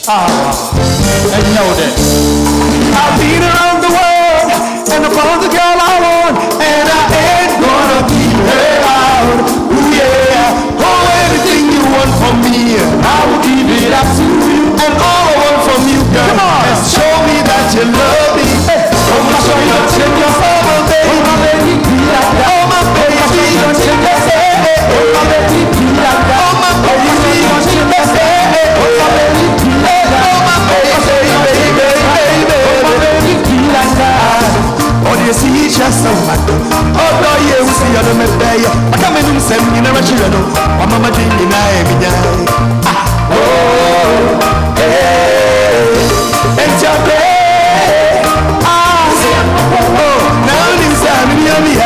And you know that I've been around the world and I found the girl I want, and I ain't gonna keep her out. Ooh yeah, oh anything you want from me, I will give it up to you. And all I want from you, girl, is show me that you love me. Oh my baby, don't change yourself, oh baby. Oh my baby, be like that. Oh my baby, don't change yourself. Oh my baby, be like that. Oh my baby, don't change yourself. Oh my baby, be like that. Oh my baby, baby, oh my baby, be like that. Oh, you see, just so much. Oh, no, you see, I don't make day. I come in and send me never children. Oh, Mama, did you know? Oh, hey, and your day. Oh, now this time, Minimia.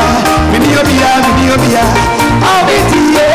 I'll be to you.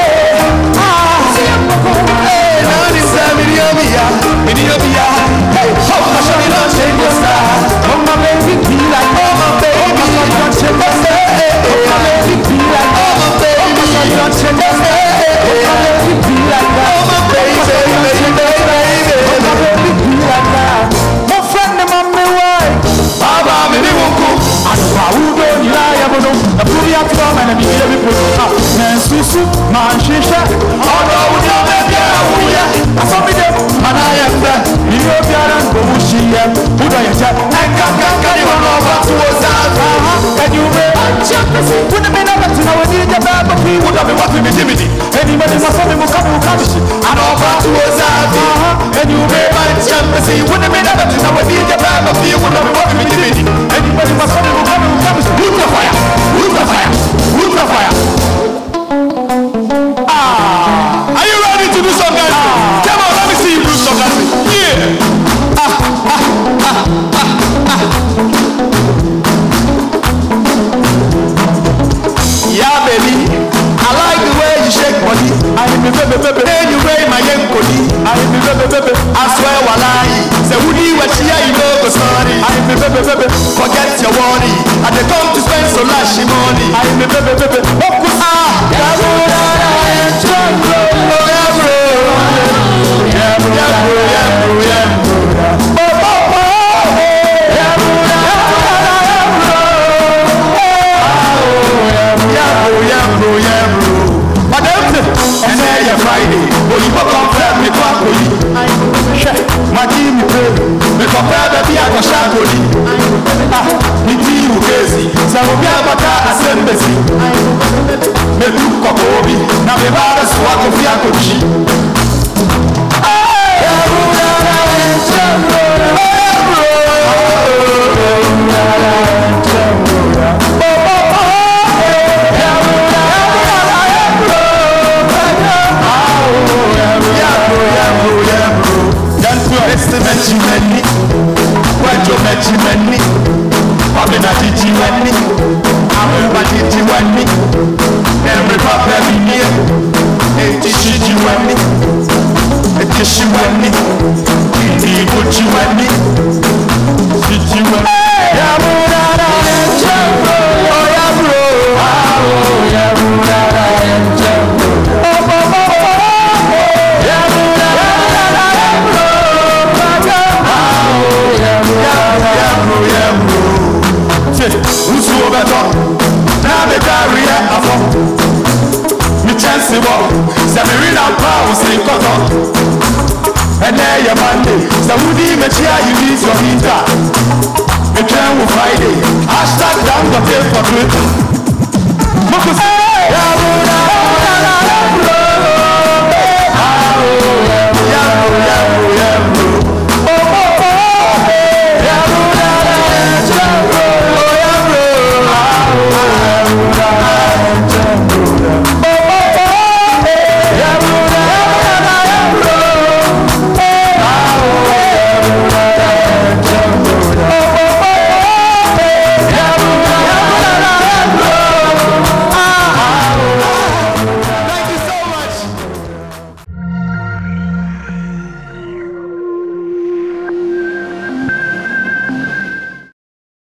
Hey, now this time, Minimia. Hey, how much I don't change your style. Oh, my baby, be like, oh, my baby, don't change your style. Oh, my baby, be like, oh, my baby, don't change your style. Oh, my baby, be like that. Oh, my baby, baby, oh, my baby, be like that. My friend, my mommy, why? Baba, me ni wonku. Aduwa udo ni la ya bono. Na puri atuwa mana mi ile bipo. Na susu, man shisha. Odo udo me bia uya. Asomi de manaya mbe. Ni obiara ngo mushiye. Udo yecha. Eka ni wono ba tuwo zaza. Can you be champion? When me na batina we ni je ba ba fi. Udo me what me dimidi. Anybody must have me mukabishi. Ano ba tuwo zaza. Can you be champion? When me na batina we ni je ba ba fi. Udo me what me dimidi. Anybody must have me mukabishi. Who's the fire? Who's the fire? Who's the fire? Are you ready to do some guys? Come on, let me see you do some guys. Yeah. Yeah, baby. I like the way you shake body. I am baby. Then you wear my young body. I am baby. I swear, wallahi. Say, who do you know go sorry? I am baby. Forget your worry. I dey come to spend so much money. I am baby. Friday, oh you compare me quackly. My team me compare baby I go shakoli. Me team crazy, so we have a car assembly. Me look kokobi, na me bada swag of yakochi. Mechimeni, wajo mechimeni, wabena chichiweni, ameba chichiweni, every papa binie, chichiweni, chichiweni, chichiweni, chichiweni. Yabudara enjambo, oh yabro, oh yabudara enjambo, oh oh. Who's over top? Now the career of me chance walk. Samirina power say cut off. And there your Monday. So who did me cheer you need your heater? Me train with Friday. Hashtag down the tape for Twitter.